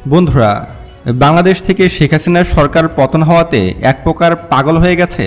বন্ধুরা, বাংলাদেশ থেকে শেখ হাসিনার সরকার পতন হওয়াতে এক প্রকার পাগল হয়ে গেছে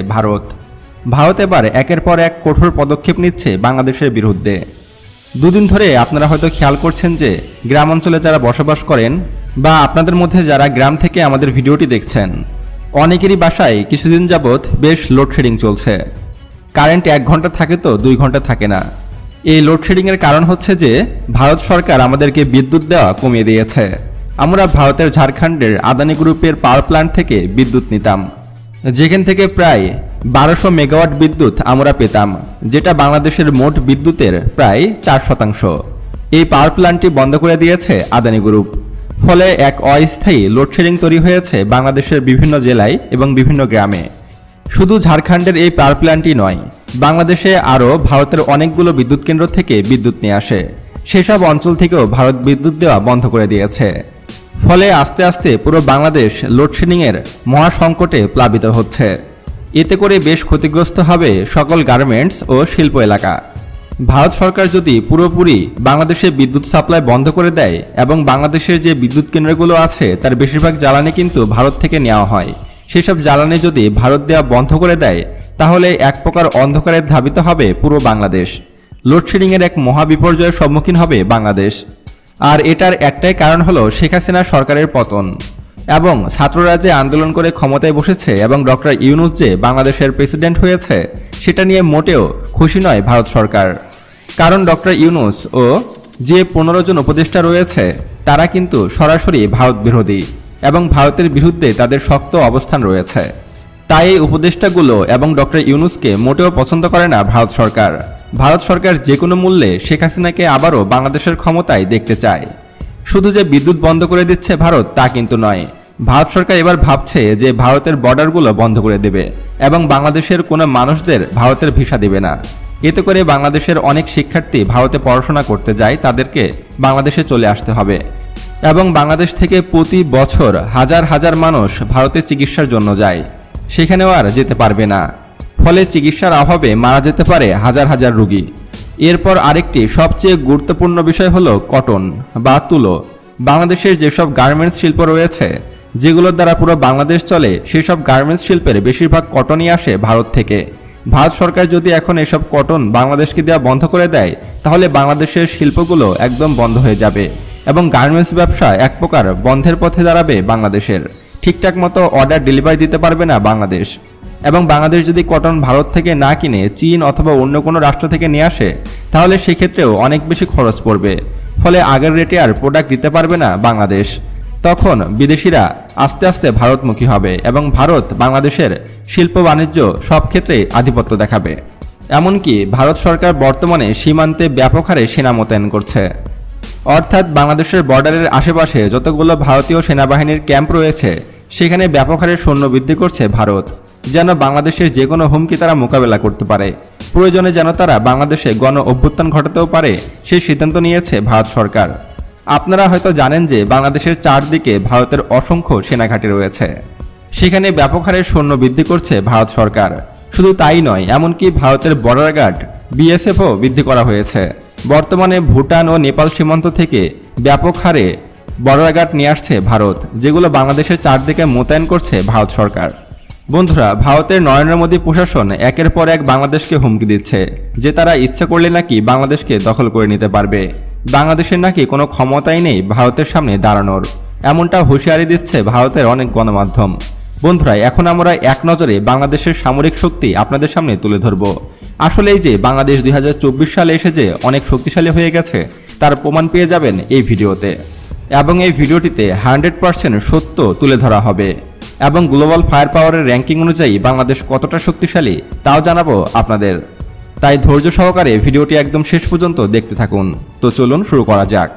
ভারত এবার একের পর এক কঠোর পদক্ষেপ নিচ্ছে বাংলাদেশের বিরুদ্ধে। দুদিন ধরে আপনারা হয়তো খেয়াল করছেন যে গ্রাম অঞ্চলে যারা বসবাস করেন বা আপনাদের মধ্যে যারা গ্রাম থেকে আমাদের ভিডিওটি দেখছেন, অনেকেরই বাসায় কিছুদিন যাবৎ বেশ লোডশেডিং চলছে। কারেন্ট 1 ঘন্টা থাকে তো 2 ঘন্টা থাকে না। এই লোডশেডিংয়ের কারণ হচ্ছে যে ভারত সরকার আমাদেরকে বিদ্যুৎ দেওয়া কমিয়ে দিয়েছে। আমরা ভারতের ঝাড়খণ্ডের আদানি গ্রুপের পাওয়ার প্ল্যান্ট থেকে বিদ্যুৎ নিতাম, যেখান থেকে প্রায় 1200 মেগাওয়াট বিদ্যুৎ আমরা পেতাম, যেটা বাংলাদেশের মোট বিদ্যুতের প্রায় 4%। এই পাওয়ার প্ল্যান্টটি বন্ধ করে দিয়েছে আদানি গ্রুপ। ফলে এক অস্থায়ী লোডশেডিং তৈরি হয়েছে বাংলাদেশের বিভিন্ন জেলায় এবং বিভিন্ন গ্রামে। শুধু ঝাড়খণ্ডের এই পাওয়ার প্ল্যান্টই নয়, বাংলাদেশে আরও ভারতের অনেকগুলো বিদ্যুৎ কেন্দ্র থেকে বিদ্যুৎ নিয়ে আসে। সেসব অঞ্চল থেকেও ভারত বিদ্যুৎ দেওয়া বন্ধ করে দিয়েছে। ফলে আস্তে আস্তে পুরো বাংলাদেশ লোডশেডিংয়ের মহাসংকটে প্লাবিত হচ্ছে। এতে করে বেশ ক্ষতিগ্রস্ত হবে সকল গার্মেন্টস ও শিল্প এলাকা। ভারত সরকার যদি পুরোপুরি বাংলাদেশে বিদ্যুৎ সাপ্লাই বন্ধ করে দেয় এবং বাংলাদেশের যে বিদ্যুৎ কেন্দ্রগুলো আছে তার বেশিরভাগ জ্বালানি কিন্তু ভারত থেকে নেওয়া হয়, সেসব জ্বালানি যদি ভারত দেওয়া বন্ধ করে দেয় তাহলে এক প্রকার অন্ধকারে ধাবিত হবে পুরো বাংলাদেশ। লোডশেডিংয়ের এক মহাবিপর্যয়ের সম্মুখীন হবে বাংলাদেশ। আর এটার একটাই কারণ হলো শেখ হাসিনা সরকারের পতন এবং ছাত্ররা যে আন্দোলন করে ক্ষমতায় বসেছে এবং ডক্টর ইউনূস যে বাংলাদেশের প্রেসিডেন্ট হয়েছে সেটা নিয়ে মোটেও খুশি নয় ভারত সরকার। কারণ ডক্টর ইউনূস ও যে 15 জন উপদেষ্টা রয়েছে তারা কিন্তু সরাসরি ভারত বিরোধী এবং ভারতের বিরুদ্ধে তাদের শক্ত অবস্থান রয়েছে। তাই এই উপদেষ্টাগুলো এবং ডক্টর ইউনূসকে মোটেও পছন্দ করে না ভারত সরকার। ভারত সরকার যে কোনো মূল্যে শেখ হাসিনাকে আবারও বাংলাদেশের ক্ষমতায় দেখতে চায়। শুধু যে বিদ্যুৎ বন্ধ করে দিচ্ছে ভারত তা কিন্তু নয়, ভারত সরকার এবার ভাবছে যে ভারতের বর্ডারগুলো বন্ধ করে দেবে এবং বাংলাদেশের কোনো মানুষদের ভারতের ভিসা দেবে না। এতে করে বাংলাদেশের অনেক শিক্ষার্থী ভারতে পড়াশোনা করতে যায়, তাদেরকে বাংলাদেশে চলে আসতে হবে এবং বাংলাদেশ থেকে প্রতি বছর হাজার হাজার মানুষ ভারতে চিকিৎসার জন্য যায়, সেখানেও আর যেতে পারবে না। ফলে চিকিৎসার অভাবে মারা যেতে পারে হাজার হাজার রোগী। এরপর আরেকটি সবচেয়ে গুরুত্বপূর্ণ বিষয় হলো কটন বা তুলো। বাংলাদেশের যেসব গার্মেন্টস শিল্প রয়েছে যেগুলোর দ্বারা পুরো বাংলাদেশ চলে, সেই সব গার্মেন্টস শিল্পের বেশিরভাগ কটনই আসে ভারত থেকে। ভারত সরকার যদি এখন এসব কটন বাংলাদেশকে দেওয়া বন্ধ করে দেয় তাহলে বাংলাদেশের শিল্পগুলো একদম বন্ধ হয়ে যাবে এবং গার্মেন্টস ব্যবসা এক প্রকার বন্ধের পথে দাঁড়াবে বাংলাদেশের। ঠিকঠাক মতো অর্ডার ডেলিভারি দিতে পারবে না বাংলাদেশ এবং বাংলাদেশ যদি কটন ভারত থেকে না কিনে চীন অথবা অন্য কোনো রাষ্ট্র থেকে নিয়ে আসে তাহলে সেক্ষেত্রেও অনেক বেশি খরচ পড়বে। ফলে আগের রেটে আর প্রোডাক্ট দিতে পারবে না বাংলাদেশ। তখন বিদেশিরা আস্তে আস্তে ভারতমুখী হবে এবং ভারত বাংলাদেশের শিল্প বাণিজ্য সব ক্ষেত্রে আধিপত্য দেখাবে। এমনকি ভারত সরকার বর্তমানে সীমান্তে ব্যাপক হারে সেনা মোতায়েন করছে, অর্থাৎ বাংলাদেশের বর্ডারের আশেপাশে যতগুলো ভারতীয় সেনাবাহিনীর ক্যাম্প রয়েছে সেখানে ব্যাপক হারে সৈন্য বৃদ্ধি করছে ভারত, যেন বাংলাদেশের যে কোনো হুমকি তারা মোকাবেলা করতে পারে। প্রয়োজনে যেন তারা বাংলাদেশে গণ অভ্যুত্থান ঘটাতেও পারে, সেই সিদ্ধান্ত নিয়েছে ভারত সরকার। আপনারা হয়তো জানেন যে বাংলাদেশের চারদিকে ভারতের অসংখ্য সেনাঘাঁটি রয়েছে, সেখানে ব্যাপক হারে সৈন্য বৃদ্ধি করছে ভারত সরকার। শুধু তাই নয়, এমনকি ভারতের বর্ডার গার্ড বিএসএফও বৃদ্ধি করা হয়েছে। বর্তমানে ভুটান ও নেপাল সীমান্ত থেকে ব্যাপক হারে বর্ডার গার্ড নিয়ে আসছে ভারত, যেগুলো বাংলাদেশের চারদিকে মোতায়েন করছে ভারত সরকার। বন্ধুরা, ভারতের নরেন্দ্র মোদী প্রশাসন একের পর এক বাংলাদেশকে হুমকি দিচ্ছে যে তারা ইচ্ছা করলে নাকি বাংলাদেশকে দখল করে নিতে পারবে। বাংলাদেশের নাকি কোনো ক্ষমতাই নেই ভারতের সামনে দাঁড়ানোর, এমনটা হুঁশিয়ারি দিচ্ছে ভারতের অনেক গণমাধ্যম। বন্ধুরা, এখন আমরা এক নজরে বাংলাদেশের সামরিক শক্তি আপনাদের সামনে তুলে ধরব। আসলে এই যে বাংলাদেশ 2024 সালে এসে যে অনেক শক্তিশালী হয়ে গেছে তার প্রমাণ পেয়ে যাবেন এই ভিডিওতে, এবং এই ভিডিওটিতে 100% সত্য তুলে ধরা হবে এবং গ্লোবাল ফায়ার পাওয়ারের র্যাঙ্কিং অনুযায়ী বাংলাদেশ কতটা শক্তিশালী তাও জানাবো আপনাদের। তাই ধৈর্য সহকারে ভিডিওটি একদম শেষ পর্যন্ত দেখতে থাকুন। তো চলুন শুরু করা যাক।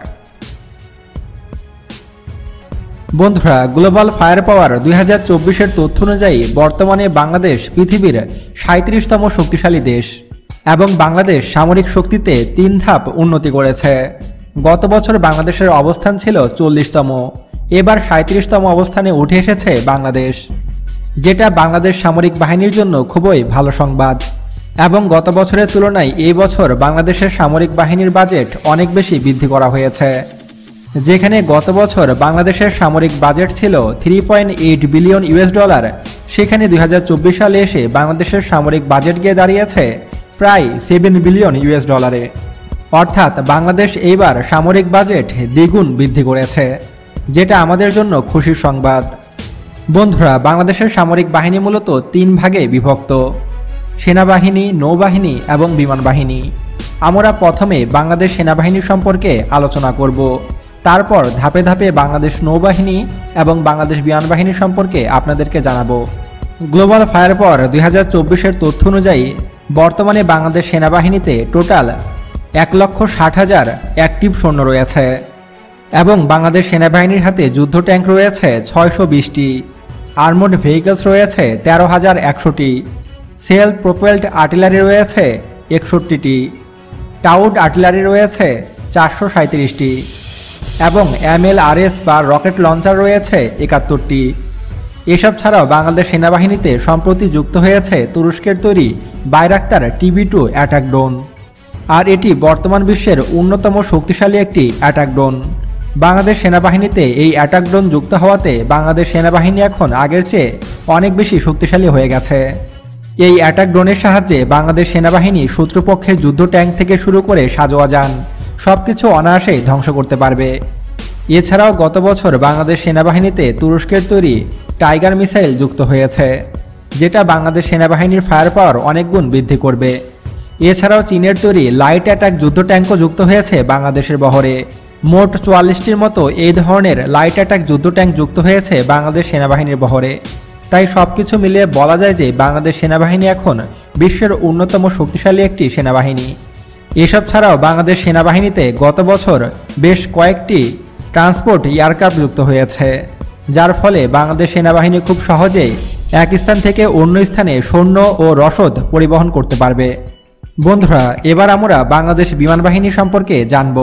বন্ধুরা, গ্লোবাল ফায়ার পাওয়ার 2024-এর তথ্য অনুযায়ী বর্তমানে বাংলাদেশ পৃথিবীর 37তম শক্তিশালী দেশ এবং বাংলাদেশ সামরিক শক্তিতে 3 ধাপ উন্নতি করেছে। গত বছর বাংলাদেশের অবস্থান ছিল 40তম, এবার 37তম অবস্থানে উঠে এসেছে বাংলাদেশ, যেটা বাংলাদেশ সামরিক বাহিনীর জন্য খুবই ভালো সংবাদ। এবং গত বছরের তুলনায় এই বছর বাংলাদেশের সামরিক বাহিনীর বাজেট অনেক বেশি বৃদ্ধি করা হয়েছে। যেখানে গত বছর বাংলাদেশের সামরিক বাজেট ছিল 3.8 বিলিয়ন ইউএস ডলার, সেখানে 2024 সালে এসে বাংলাদেশের সামরিক বাজেট গিয়ে দাঁড়িয়েছে প্রায় 7 বিলিয়ন ইউএস ডলারে। অর্থাৎ বাংলাদেশ এইবার সামরিক বাজেট দ্বিগুণ বৃদ্ধি করেছে, যেটা আমাদের জন্য খুশির সংবাদ। বন্ধুরা, বাংলাদেশের সামরিক বাহিনী মূলত 3 ভাগে বিভক্ত: সেনাবাহিনী, নৌবাহিনী এবং বিমান বাহিনী। আমরা প্রথমে বাংলাদেশ সেনাবাহিনী সম্পর্কে আলোচনা করব, তারপর ধাপে ধাপে বাংলাদেশ নৌবাহিনী এবং বাংলাদেশ বিমান বাহিনী সম্পর্কে আপনাদেরকে জানাবো। গ্লোবাল ফায়ার পাওয়ার 2024-এর তথ্য অনুযায়ী বর্তমানে বাংলাদেশ সেনাবাহিনীতে টোটাল 1,60,000 অ্যাক্টিভ সৈন্য রয়েছে এবং বাংলাদেশ সেনাবাহিনীর হাতে যুদ্ধ ট্যাঙ্ক রয়েছে 620টি, আর্মড ভেহিকলস রয়েছে 13,100টি, সেলফ প্রোপেলড আর্টিলারি রয়েছে 61টি, টাউড আর্টিলারি রয়েছে 437টি এবং MLRS বা রকেট লঞ্চার রয়েছে 71টি। এসব ছাড়াও বাংলাদেশ সেনাবাহিনীতে সম্প্রতি যুক্ত হয়েছে তুরস্কের তৈরি বাইরাক্তার TB2 অ্যাটাক ড্রোন, আর এটি বর্তমান বিশ্বের অন্যতম শক্তিশালী একটি অ্যাটাক ড্রোন। বাংলাদেশ সেনাবাহিনীতে এই অ্যাটাক ড্রোন যুক্ত হওয়াতে বাংলাদেশ সেনাবাহিনী এখন আগের চেয়ে অনেক বেশি শক্তিশালী হয়ে গেছে। এই অ্যাটাক ড্রোনের সাহায্যে বাংলাদেশ সেনাবাহিনী শত্রুপক্ষের যুদ্ধ ট্যাঙ্ক থেকে শুরু করে সাজোয়া যান সবকিছু অনায়াসেই ধ্বংস করতে পারবে। এছাড়াও গত বছর বাংলাদেশ সেনাবাহিনীতে তুরস্কের তৈরি টাইগার মিসাইল যুক্ত হয়েছে, যেটা বাংলাদেশ সেনাবাহিনীর ফায়ার পাওয়ার অনেক গুণ বৃদ্ধি করবে। এছাড়াও চীনের তৈরি লাইট অ্যাটাক যুদ্ধ ট্যাঙ্কও যুক্ত হয়েছে বাংলাদেশের বহরে। মোট 44টির মতো এই ধরনের লাইট অ্যাটাক যুদ্ধ ট্যাঙ্ক যুক্ত হয়েছে বাংলাদেশ সেনাবাহিনীর বহরে। তাই সবকিছু মিলিয়ে বলা যায় যে বাংলাদেশ সেনাবাহিনী এখন বিশ্বের অন্যতম শক্তিশালী একটি সেনাবাহিনী। এসব ছাড়াও বাংলাদেশ সেনাবাহিনীতে গত বছর বেশ কয়েকটি ট্রান্সপোর্ট এয়ারক্রাফট যুক্ত হয়েছে, যার ফলে বাংলাদেশ সেনাবাহিনী খুব সহজেই এক স্থান থেকে অন্য স্থানে সৈন্য ও রসদ পরিবহন করতে পারবে। বন্ধুরা, এবার আমরা বাংলাদেশ বিমান বাহিনী সম্পর্কে জানব।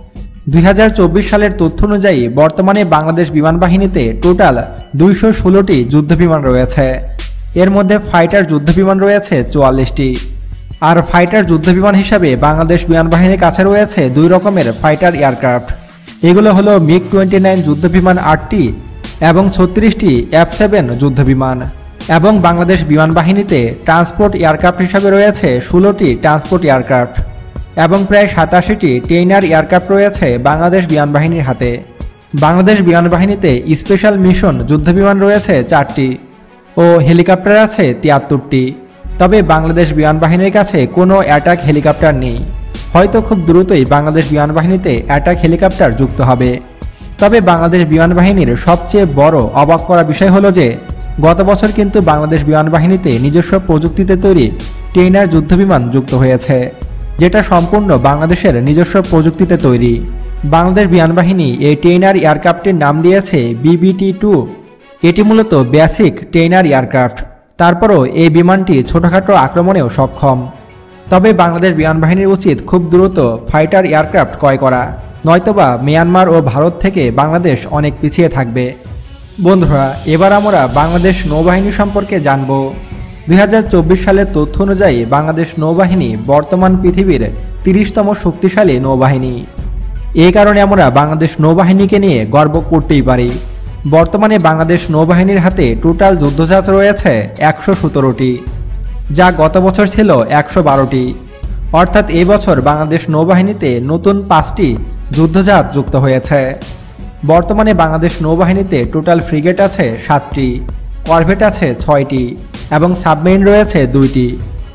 2024 সালের তথ্য অনুযায়ী বর্তমানে বাংলাদেশ বিমান বাহিনীতে টোটাল 216টি যুদ্ধবিমান রয়েছে। এর মধ্যে ফাইটার যুদ্ধবিমান রয়েছে 44টি, আর ফাইটার যুদ্ধবিমান হিসাবে বাংলাদেশ বিমান বাহিনীর কাছে রয়েছে 2 রকমের ফাইটার এয়ারক্রাফট। এগুলো হলো MiG-29 যুদ্ধবিমান 8টি এবং 36টি F-7 যুদ্ধবিমান। এবং বাংলাদেশ বিমান বাহিনীতে ট্রান্সপোর্ট এয়ারক্রাফট হিসাবে রয়েছে 16টি ট্রান্সপোর্ট এয়ারক্রাফট এবং প্রায় 87টি টেইনার এয়ারক্রাফট রয়েছে বাংলাদেশ বিমান বাহিনীর হাতে। বাংলাদেশ বিমান বাহিনীতে স্পেশাল মিশন যুদ্ধবিমান রয়েছে 4টি ও হেলিকপ্টার আছে 73টি। তবে বাংলাদেশ বিমান বাহিনীর কাছে কোনো অ্যাটাক হেলিকপ্টার নেই। হয়তো খুব দ্রুতই বাংলাদেশ বিমান বাহিনীতে অ্যাটাক হেলিকপ্টার যুক্ত হবে। তবে বাংলাদেশ বিমান বাহিনীর সবচেয়ে বড় অবাক করা বিষয় হলো যে গত বছর কিন্তু বাংলাদেশ বিমান বাহিনীতে নিজস্ব প্রযুক্তিতে তৈরি টেইনার যুদ্ধবিমান যুক্ত হয়েছে, যেটা সম্পূর্ণ বাংলাদেশের নিজস্ব প্রযুক্তিতে তৈরি। বাংলাদেশ বিমান বাহিনী এই টেইনার এয়ারক্রাফটের নাম দিয়েছে BBT-2। এটি মূলত বেসিক টেইনার এয়ারক্রাফট। তারপরও এই বিমানটি ছোটখাটো আক্রমণেও সক্ষম। তবে বাংলাদেশ বিমান বাহিনীর উচিত খুব দ্রুত ফাইটার এয়ারক্রাফট ক্রয় করা, নয়তোবা মিয়ানমার ও ভারত থেকে বাংলাদেশ অনেক পিছিয়ে থাকবে। বন্ধুরা, এবার আমরা বাংলাদেশ নৌবাহিনী সম্পর্কে জানব। 2024 সালের তথ্য অনুযায়ী বাংলাদেশ নৌবাহিনী বর্তমান পৃথিবীর 30তম শক্তিশালী নৌবাহিনী। এই কারণে আমরা বাংলাদেশ নৌবাহিনীকে নিয়ে গর্ব করতেই পারি। বর্তমানে বাংলাদেশ নৌবাহিনীর হাতে টোটাল যুদ্ধজাহাজ রয়েছে 117টি, যা গত বছর ছিল 112টি। অর্থাৎ এই বছর বাংলাদেশ নৌবাহিনীতে নতুন 5টি যুদ্ধজাহাজ যুক্ত হয়েছে। বর্তমানে বাংলাদেশ নৌবাহিনীতে টোটাল ফ্রিগেট আছে 7টি, করভেট আছে 6টি এবং সাবমেরিন রয়েছে 2টি।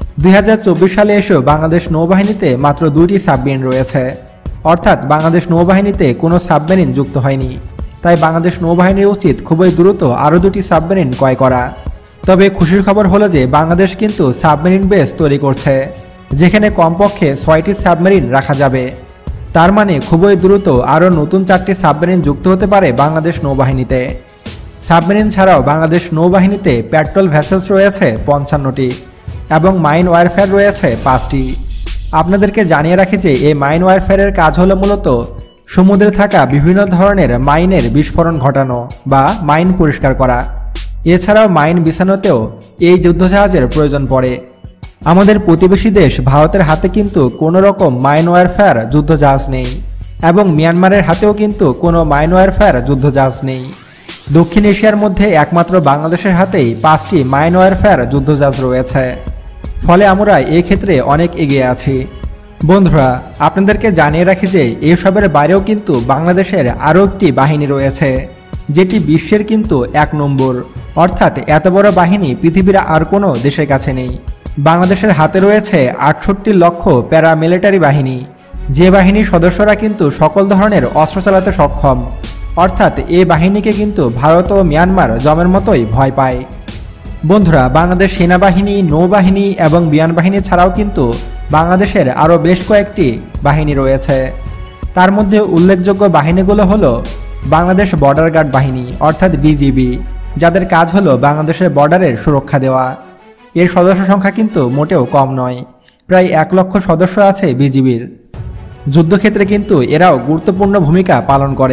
2024 সালে এসেও বাংলাদেশ নৌবাহিনীতে মাত্র 2টি সাবমেরিন রয়েছে, অর্থাৎ বাংলাদেশ নৌবাহিনীতে কোনো সাবমেরিন যুক্ত হয়নি। তাই বাংলাদেশ নৌবাহিনীর উচিত খুবই দ্রুত আরও 2টি সাবমেরিন ক্রয় করা। তবে খুশির খবর হলো যে বাংলাদেশ কিন্তু সাবমেরিন বেস তৈরি করছে, যেখানে কমপক্ষে 6টি সাবমেরিন রাখা যাবে। তার মানে খুবই দ্রুত আরও নতুন 4টি সাবমেরিন যুক্ত হতে পারে বাংলাদেশ নৌবাহিনীতে। সাবমেরিন ছাড়াও বাংলাদেশ নৌবাহিনীতে পেট্রোল ভেসেলস রয়েছে 55টি এবং মাইন ওয়ারফেয়ার রয়েছে 5টি। আপনাদেরকে জানিয়ে রাখি যে এই মাইন ওয়ারফেয়ারের কাজ হলো মূলত সমুদ্রে থাকা বিভিন্ন ধরনের মাইনের বিস্ফোরণ ঘটানো বা মাইন পরিষ্কার করা। এছাড়াও মাইন বিছানোতেও এই যুদ্ধজাহাজের প্রয়োজন পড়ে। আমাদের প্রতিবেশী দেশ ভারতের হাতে কিন্তু কোনো রকম মাইন ওয়ারফেয়ার যুদ্ধজাহাজ নেই। এবং মিয়ানমারের হাতেও কিন্তু কোনো মাইন ওয়ারফেয়ার যুদ্ধজাহাজ নেই। দক্ষিণ এশিয়ার মধ্যে একমাত্র বাংলাদেশের হাতেই 5টি মাইন ওয়ারফেয়ার যুদ্ধজাহাজ রয়েছে। ফলে আমরা এই ক্ষেত্রে অনেক এগিয়ে আছি। বন্ধুরা, আপনাদেরকে জানিয়ে রাখি যে এসবের বাইরেও কিন্তু বাংলাদেশের আরও একটি বাহিনী রয়েছে, যেটি বিশ্বের কিন্তু 1 নম্বর। অর্থাৎ এত বড় বাহিনী পৃথিবীর আর কোনো দেশের কাছে নেই। বাংলাদেশের হাতে রয়েছে 68 লক্ষ প্যারামিলিটারি বাহিনী, যে বাহিনীর সদস্যরা কিন্তু সকল ধরনের অস্ত্র চালাতে সক্ষম। অর্থাৎ এই বাহিনীকে কিন্তু ভারত ও মিয়ানমার জমের মতোই ভয় পায়। বন্ধুরা, বাংলাদেশ সেনাবাহিনী, নৌবাহিনী এবং বিমান বাহিনী ছাড়াও কিন্তু বাংলাদেশের আরও বেশ কয়েকটি বাহিনী রয়েছে। তার মধ্যে উল্লেখযোগ্য বাহিনীগুলো হলো বাংলাদেশ বর্ডার গার্ড বাহিনী অর্থাৎ বিজিবি, যাদের কাজ হলো বাংলাদেশের বর্ডারের সুরক্ষা দেওয়া। এর সদস্য সংখ্যা কিন্তু মোটেও কম নয়, প্রায় 1 লক্ষ সদস্য আছে বিজিবির। যুদ্ধক্ষেত্রে কিন্তু এরাও গুরুত্বপূর্ণ ভূমিকা পালন করে।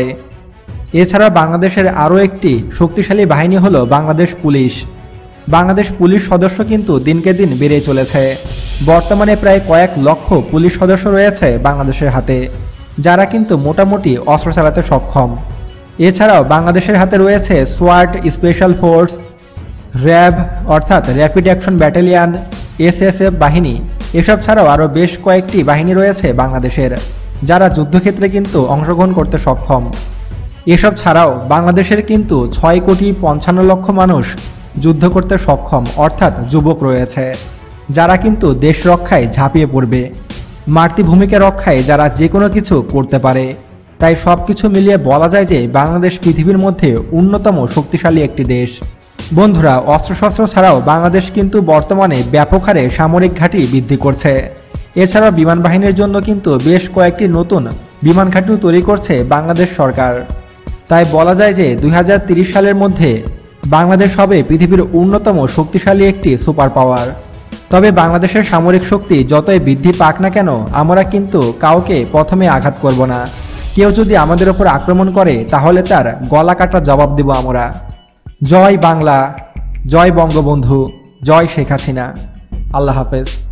এছাড়া বাংলাদেশের আরও একটি শক্তিশালী বাহিনী হলো বাংলাদেশ পুলিশ। বাংলাদেশ পুলিশ সদস্য কিন্তু দিনকে দিন বেড়ে চলেছে। বর্তমানে প্রায় কয়েক লক্ষ পুলিশ সদস্য রয়েছে বাংলাদেশের হাতে, যারা কিন্তু মোটামুটি অস্ত্র চালাতে সক্ষম। এছাড়াও বাংলাদেশের হাতে রয়েছে সোয়াট স্পেশাল ফোর্স, র্যাব অর্থাৎ র্যাপিড অ্যাকশন ব্যাটালিয়ান, এসএসএফ বাহিনী। এসব ছাড়াও আরও বেশ কয়েকটি বাহিনী রয়েছে বাংলাদেশের, যারা যুদ্ধক্ষেত্রে কিন্তু অংশগ্রহণ করতে সক্ষম। এসব ছাড়াও বাংলাদেশের কিন্তু 6,55,00,000 মানুষ যুদ্ধ করতে সক্ষম অর্থাৎ যুবক রয়েছে, যারা কিন্তু দেশ রক্ষায় ঝাঁপিয়ে পড়বে। মাতৃভূমিকে রক্ষায় যারা যে কোনো কিছু করতে পারে। তাই সব কিছু মিলিয়ে বলা যায় যে বাংলাদেশ পৃথিবীর মধ্যে অন্যতম শক্তিশালী একটি দেশ। বন্ধুরা, অস্ত্রশস্ত্র ছাড়াও বাংলাদেশ কিন্তু বর্তমানে ব্যাপক হারে সামরিক ঘাঁটি বৃদ্ধি করছে। এছাড়াও বিমান বাহিনীর জন্য কিন্তু বেশ কয়েকটি নতুন বিমান ঘাঁটিও তৈরি করছে বাংলাদেশ সরকার। তাই বলা যায় যে 2030 সালের মধ্যে বাংলাদেশ হবে পৃথিবীর অন্যতম শক্তিশালী একটি সুপার পাওয়ার। তবে বাংলাদেশের সামরিক শক্তি যতই বৃদ্ধি পাক না কেন, আমরা কিন্তু কাউকে প্রথমে আঘাত করব না। কেউ যদি আমাদের ওপর আক্রমণ করে তাহলে তার গলা কাটা জবাব দেব আমরা। জয় বাংলা, জয় বঙ্গবন্ধু, জয় শেখ হাসিনা। আল্লাহ হাফেজ।